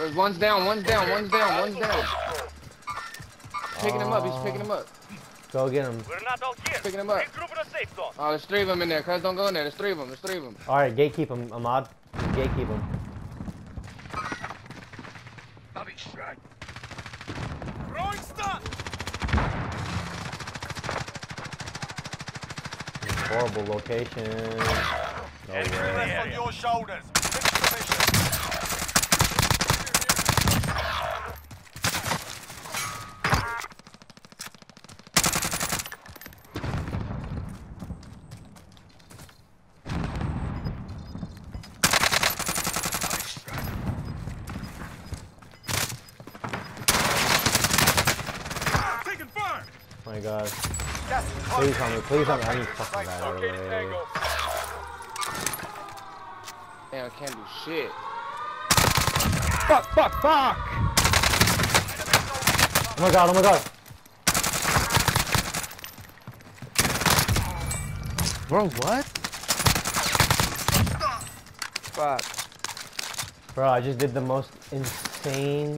One's down, one's down, one's down, one's down. Picking him up, he's picking him up. Go get him. We're not out here. Picking him up. Regroup in a safe zone. Oh, there's 3 of them in there. Cuz don't go in there. There's 3 of them. There's 3 of them. Alright, gatekeep him, Ahmad. Gatekeep him. Throwing stun. Horrible location. No way. On your shoulders. Finish the mission. Taking fire. Oh my god. Please help me, please help me. I need fucking battery. Damn, I can't do shit. Fuck, fuck, fuck! Oh my god, oh my god. Bro, what? Fuck. Bro, I just did the most insane